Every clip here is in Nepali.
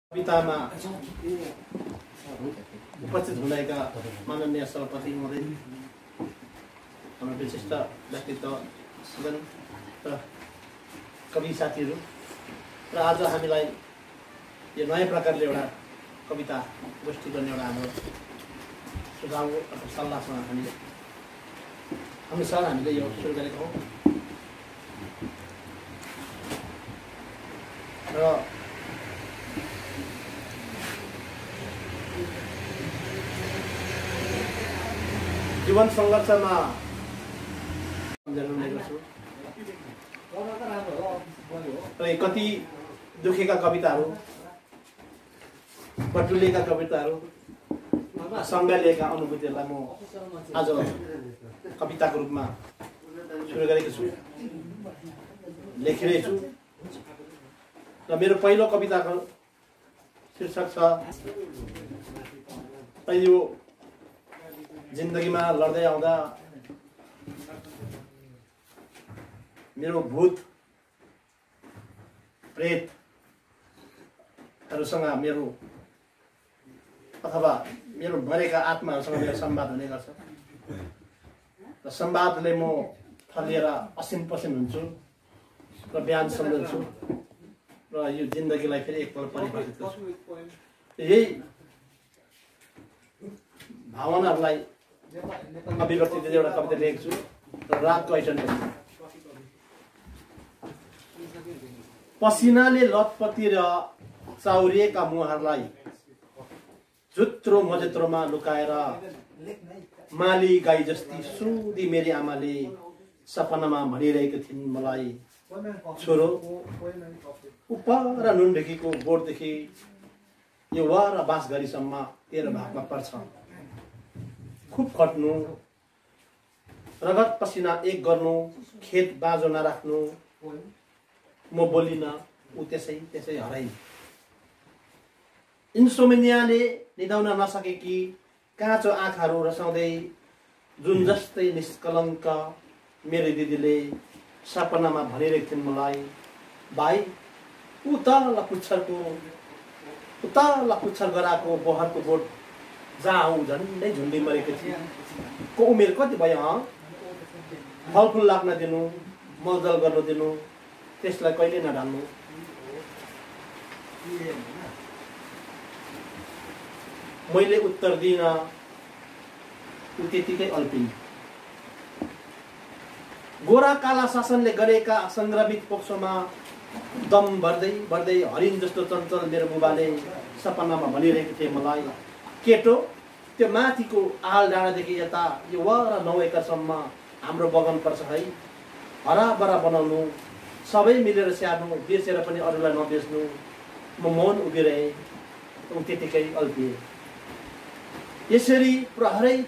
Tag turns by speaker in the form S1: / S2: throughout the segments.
S1: कवितामा उपस्थित हुँदैका माननीय सभापति महोदय, हाम्रो विशिष्ट व्यक्तित्व र कवि साथीहरू र आज हामीलाई यो नयाँ प्रकारले एउटा कविता गोष्ठी गर्ने एउटा हाम्रो सुझाव अथवा सल्लाहसँग हामीले यो सुरु गरेको हौँ र जीवन संघर्षमा कति दुखेका कविताहरू, बटुलिएका कविताहरू, सङ्घर्षका अनुभूतिहरूलाई म आज कविताको रूपमा सुरु गरेको छु, लेखिरहेछु। र मेरो पहिलो कविताको शीर्षक छ यो जिन्दगीमा लड्दै आउँदा मेरो भूत प्रेतहरूसँग मेरो अथवा मेरो मरेका आत्माहरूसँग मेरो संवाद हुने गर्छ र संवादले म फलिएर असिन पसिन हुन्छु र बिहान सम्झन्छु र यो जिन्दगीलाई फेरि एकपल्ट परिवर्तित गर्छु। यही भावनाहरूलाई अभिव्यक्ति दिँदै एउटा कविता लेखेको छु र रातको ऐठन पनि। पसिनाले लतपति र चाउरिएका मुहारलाई जुत्रो मजेत्रोमा लुकाएर माली गाई जस्ती सुधी मेरी आमाले सपनामा भनिरहेको थिइन् मलाई, छोरो उपर नुनढेकीको बोटदेखि यो वर बाँसघरीसम्म तेरो भागमा पर्छ। खुब खट्नु, रगत पसिना एक गर्नु, खेत बाँझो नराख्नु, म बोलिन ऊ त्यसै हराइ। इन्सोमेनियाले निदाउन नसकेकी काँचो आँखाहरू रसाउँदै जुन जस्तै निष्कलङ्क मेरो दिदीले सपनामा भनिरहेको थिइन् मलाई, भाइ उतल पुच्छर गराएको बहरको बोट जहाँ झन्डै झुन्डी मरेको थियो को उमेर कति भयो? फलफुल लाग्न दिनु, मलजल गर्न दिनु, त्यसलाई कहिले नढाल्नु। मैले उत्तर दिन ऊ त्यतिकै अल्पिन्। गोरा काला शासनले गरेका संग्रमित पोक्सोमा दम भर्दै भर्दै हरिण जस्तो चञ्चल मेरो बुबाले सपनामा भनिरहेको थिए मलाई, केटो त्यो माथिको आल डाँडादेखि यता यो वर 9 एकरसम्म हाम्रो बगान पर्छ है, हराबरा बनाउनु, सबै मिलेर स्याहार्नु, बेचेर पनि अरूलाई नबेच्नु। म मौन उभिरहेँ, ऊ त्यतिकै अल्पिए। यसरी प्रहरै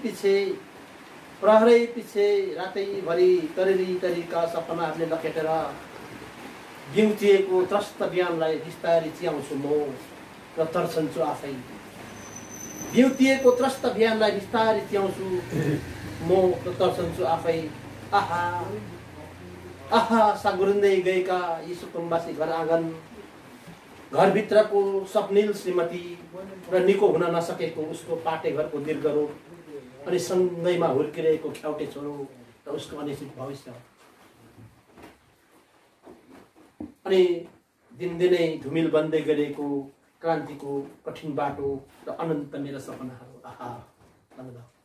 S1: पछि रातैभरि तरीका सपनाहरूले लखेटेर बिउतिएको त्रस्त बिहानलाई बिस्तारै चियाउँछु म र तर्सन्छु आफै। बिउतिएको त्रस्त बिहानलाई बिस्तारै चियाउँछु म र तर्सन्छु आफै। आहा आहा सागुरिँदै गएका यी सुकुम्बासी घर आँगन, घरभित्रको स्वप्निल श्रीमती र निको हुन नसकेको उसको पाटे घरको दीर्घ रूप, अनि सँगैमा हुर्किरहेको ख्याउटे छोरो र उसको अनिश्चित भविष्य। अनि दिनदिनै धुमिल बन्दै गरेको क्रान्तिको कठिन बाटो र अनन्त मेरा सपनाहरू। आहा